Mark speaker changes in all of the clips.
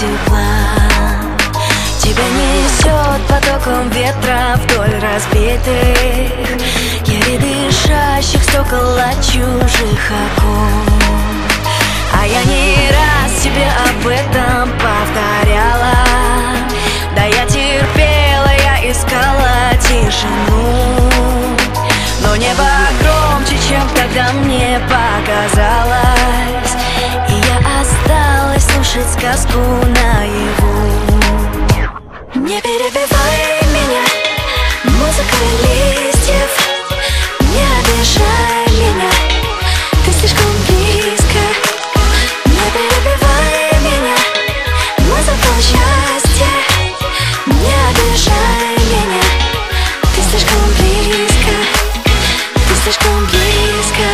Speaker 1: тепла. Тебя несет потоком ветра вдоль разбитых, еле дышащих стекол от чужих окон. А я не раз себе об этом повторяла. Да я терпела, я искала тишину, но небо громче, чем тогда мне показалось, и я осталась слушать сказку наяву. Не перебивай меня, музыка листьев, не обижай меня, ты слишком близко. Не перебивай меня, музыка счастья, не обижай меня, ты слишком близко, ты слишком близко.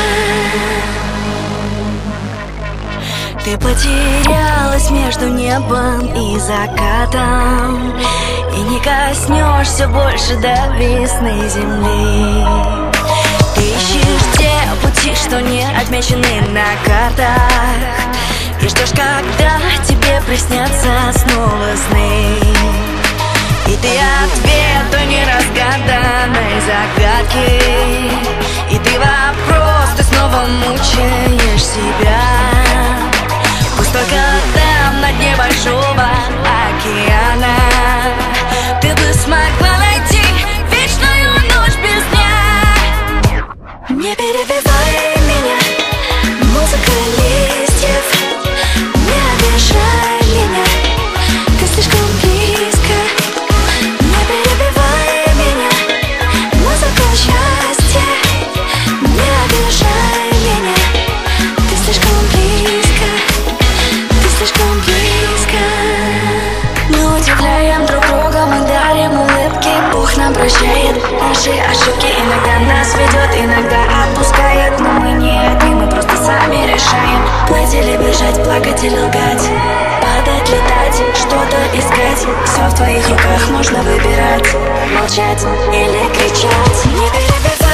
Speaker 1: Ты потерялась между небом и закатом, и не коснешься больше до весны земли. Ты ищешь те пути, что не отмечены на картах, и ждешь, когда тебе приснятся снова сны. И ты ответ той неразгаданной загадки, и ты вопрос, ты снова мучаешь себя. Пусть только там, на дне большого океана, ты бы смогла найти вечную ночь без дня. Не перебивай меня, музыка листьев, не обижай меня, ты слишком близко. Не перебивай меня, музыка счастья, не обижай меня, ты слишком близко, ты слишком близко. Мы удивляем друг друга, мы дарим улыбки, Бог нам прощает наши ошибки. Иногда нас ведет, иногда отпускает, но мы не одни, мы просто сами решаем плыть или бежать, плакать или лгать, падать, летать, что-то искать. Все в твоих руках, можно выбирать, молчать или кричать. Не перебивай.